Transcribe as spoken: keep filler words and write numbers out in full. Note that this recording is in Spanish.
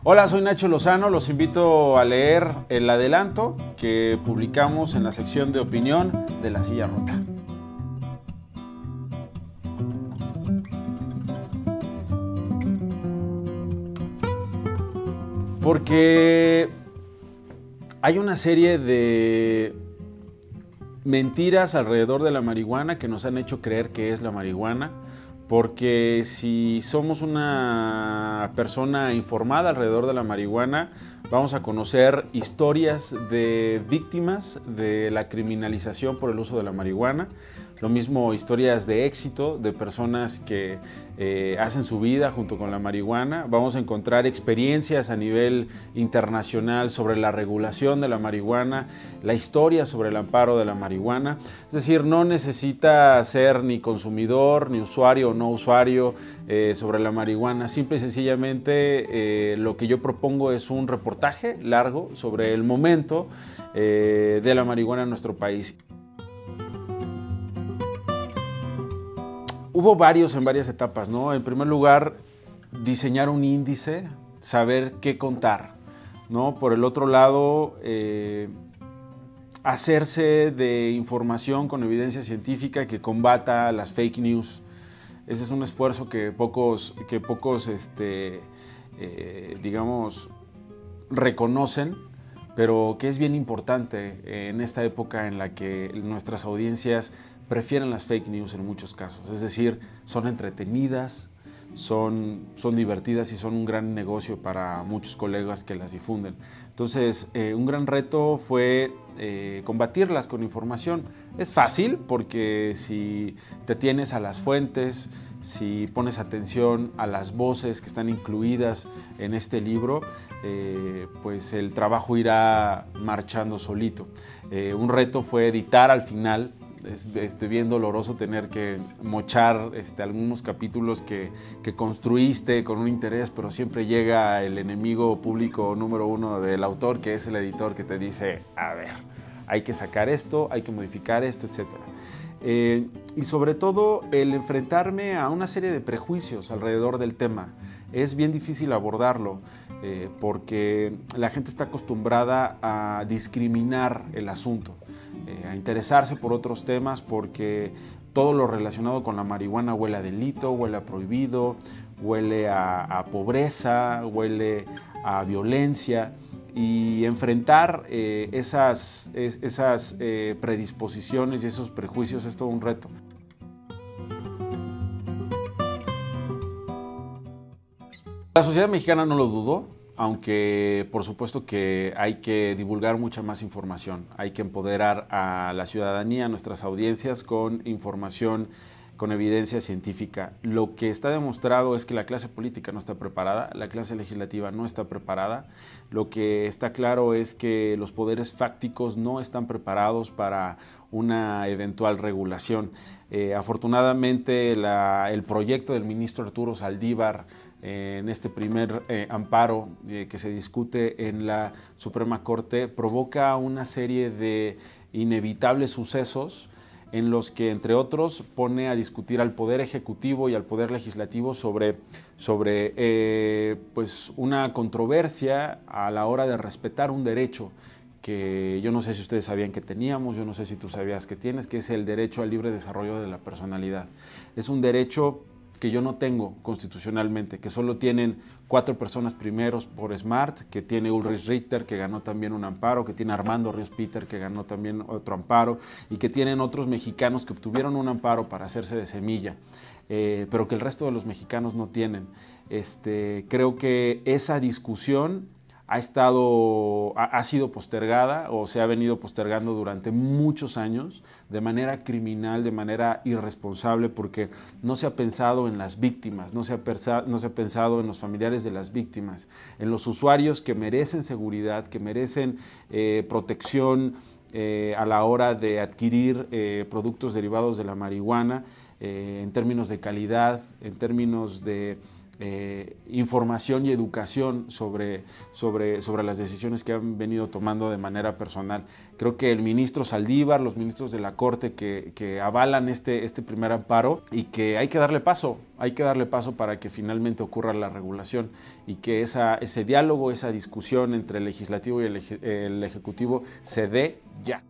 Hola, soy Nacho Lozano, los invito a leer el adelanto que publicamos en la sección de opinión de La Silla Rota. Porque hay una serie de mentiras alrededor de la marihuana que nos han hecho creer que es la marihuana, porque si somos una persona informada alrededor de la marihuana, vamos a conocer historias de víctimas de la criminalización por el uso de la marihuana. Lo mismo historias de éxito de personas que eh, hacen su vida junto con la marihuana. Vamos a encontrar experiencias a nivel internacional sobre la regulación de la marihuana, la historia sobre el amparo de la marihuana. Es decir, no necesita ser ni consumidor, ni usuario o no usuario eh, sobre la marihuana. Simple y sencillamente eh, lo que yo propongo es un reportaje largo sobre el momento eh, de la marihuana en nuestro país. Hubo varios en varias etapas, ¿no? En primer lugar, diseñar un índice, saber qué contar, ¿no? Por el otro lado, eh, hacerse de información con evidencia científica que combata las fake news. Ese es un esfuerzo que pocos, que pocos este, eh, digamos, reconocen, pero que es bien importante en esta época en la que nuestras audiencias prefieren las fake news en muchos casos. Es decir, son entretenidas, son, son divertidas y son un gran negocio para muchos colegas que las difunden. Entonces, eh, un gran reto fue eh, combatirlas con información. Es fácil porque si te tienes a las fuentes, si pones atención a las voces que están incluidas en este libro, eh, pues el trabajo irá marchando solito. Eh, un reto fue editar al final. Es este, bien doloroso tener que mochar este, algunos capítulos que, que construiste con un interés, pero siempre llega el enemigo público número uno del autor, que es el editor, que te dice, a ver, hay que sacar esto, hay que modificar esto, etcétera. Eh, y sobre todo el enfrentarme a una serie de prejuicios alrededor del tema. Es bien difícil abordarlo eh, porque la gente está acostumbrada a discriminar el asunto, eh, a interesarse por otros temas porque todo lo relacionado con la marihuana huele a delito, huele a prohibido, huele a, a pobreza, huele a violencia. Y enfrentar eh, esas, es, esas eh, predisposiciones y esos prejuicios es todo un reto. La sociedad mexicana no lo dudó, aunque por supuesto que hay que divulgar mucha más información. Hay que empoderar a la ciudadanía, a nuestras audiencias con información, con evidencia científica. Lo que está demostrado es que la clase política no está preparada, la clase legislativa no está preparada. Lo que está claro es que los poderes fácticos no están preparados para una eventual regulación. Eh, afortunadamente, la, el proyecto del ministro Arturo Saldívar eh, en este primer eh, amparo eh, que se discute en la Suprema Corte provoca una serie de inevitables sucesos en los que, entre otros, pone a discutir al Poder Ejecutivo y al Poder Legislativo sobre, sobre eh, pues una controversia a la hora de respetar un derecho que yo no sé si ustedes sabían que teníamos, yo no sé si tú sabías que tienes, que es el derecho al libre desarrollo de la personalidad. Es un derecho que yo no tengo constitucionalmente, que solo tienen cuatro personas primeros por SMART, que tiene Ulrich Richter, que ganó también un amparo, que tiene Armando Ríos Peter, que ganó también otro amparo, y que tienen otros mexicanos que obtuvieron un amparo para hacerse de semilla, eh, pero que el resto de los mexicanos no tienen. Este, creo que esa discusión ha estado, ha, ha sido postergada o se ha venido postergando durante muchos años de manera criminal, de manera irresponsable, porque no se ha pensado en las víctimas, no se ha, persa, no se ha pensado en los familiares de las víctimas, en los usuarios que merecen seguridad, que merecen eh, protección eh, a la hora de adquirir eh, productos derivados de la marihuana, eh, en términos de calidad, en términos de eh, información y educación sobre, sobre, sobre las decisiones que han venido tomando de manera personal. Creo que el ministro Saldívar, los ministros de la Corte que, que avalan este, este primer amparo, y que hay que darle paso, hay que darle paso para que finalmente ocurra la regulación y que esa, ese diálogo, esa discusión entre el legislativo y el, el ejecutivo se dé ya.